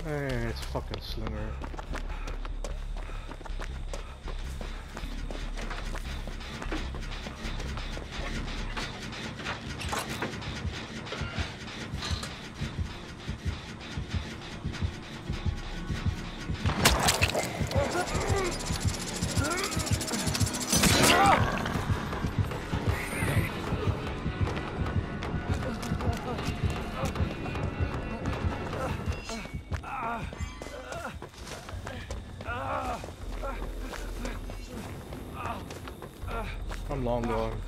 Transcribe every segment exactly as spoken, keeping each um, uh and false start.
Hey, it's fucking Slinger. I'm long gone.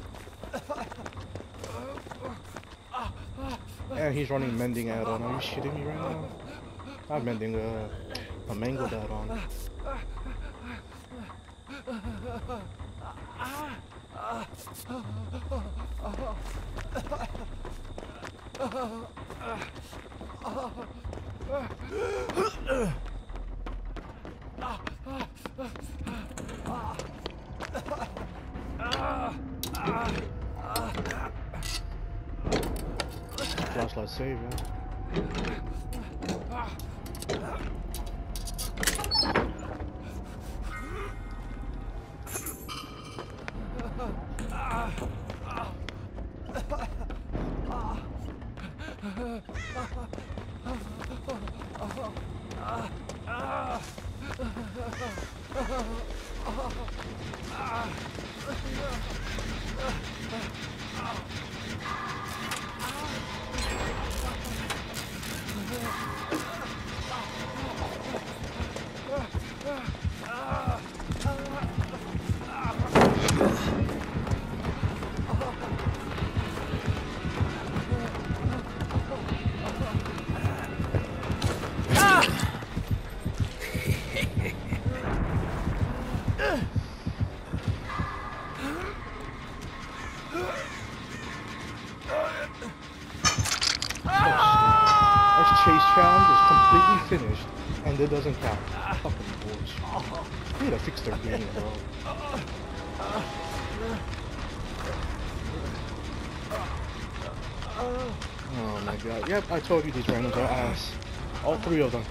And he's running mending add-on. Are you shitting me right now? I'm mending a, a mango add-on. Flashlight save, yeah. Challenge is completely finished, and it doesn't count. Fucking bullshit. They need to fix their game, bro. Oh my god. Yep, I told you these randoms are ass. All three of them.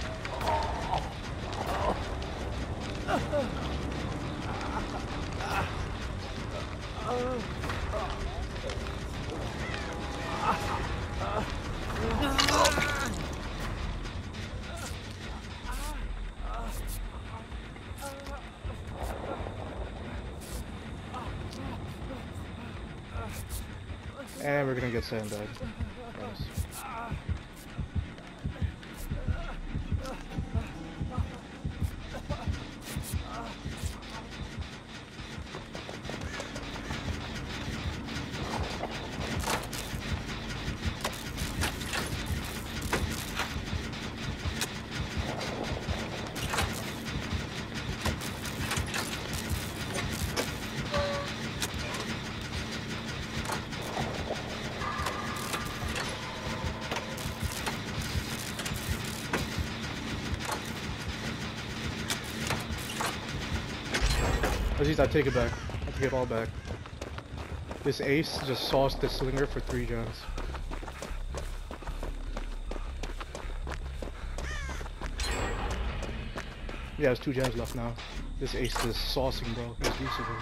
And we're gonna get sandbagged. Nice. Aziz, I take it back. I take it all back. This ace just sauced the Slinger for three gens. Yeah, there's two gens left now. This ace is saucing, bro. He's usable.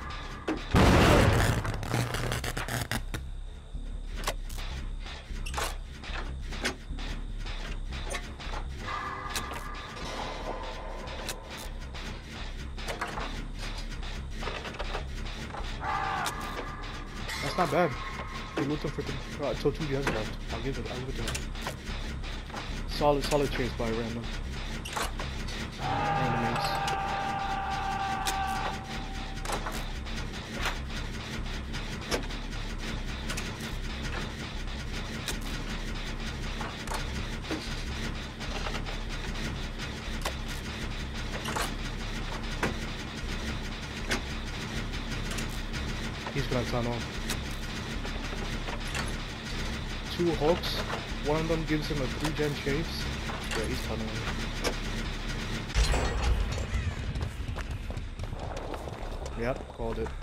That's not bad. We loot them for three, uh, until two gens left. I'll give it. I'll give it to him. Solid, solid chase by random. Random ace. He's gonna tunnel. Two hooks, one of them gives him a three gen chase. Yeah, he's tunneling. Yep, called it.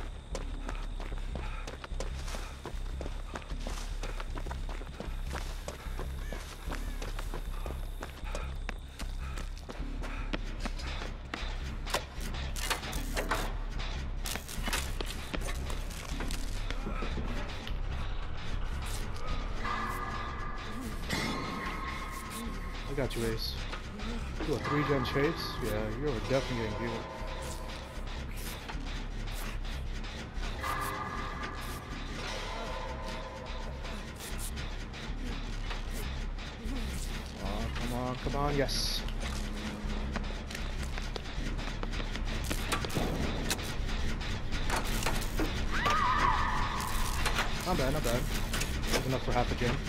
I got you, Ace. Do a three gen chase? Yeah, you're definitely getting viewed. Oh, come on, come on, yes. Not bad, not bad. That's enough for half a gen.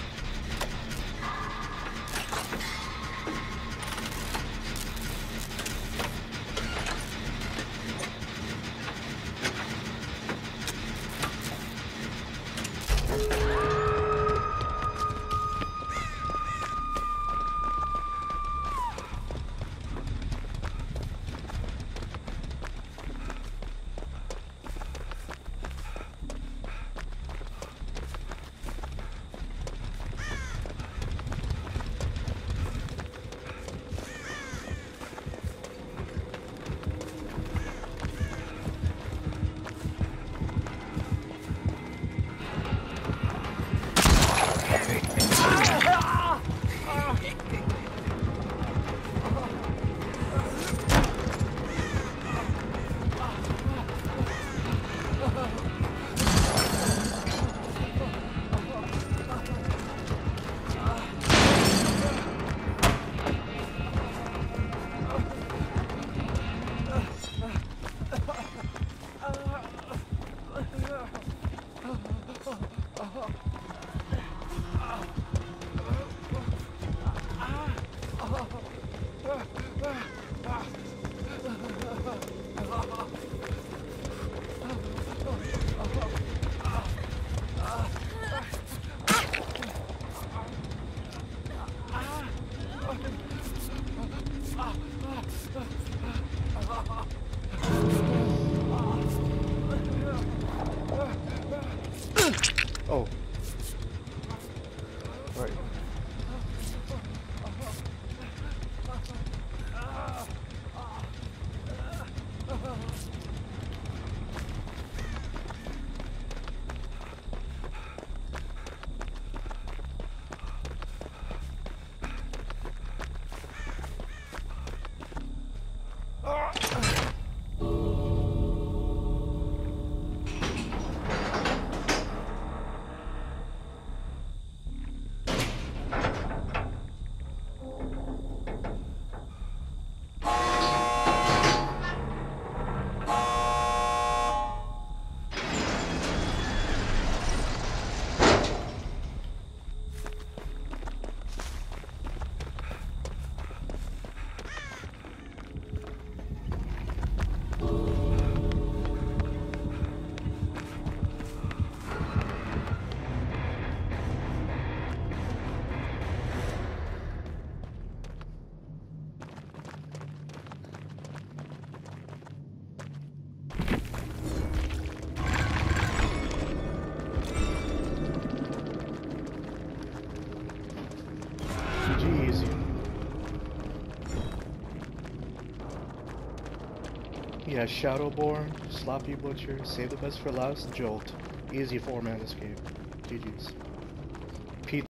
Oh. Right. G G easy. He has Shadowborn, Sloppy Butcher, Save the Best for Last, Jolt. Easy four man escape. G G's.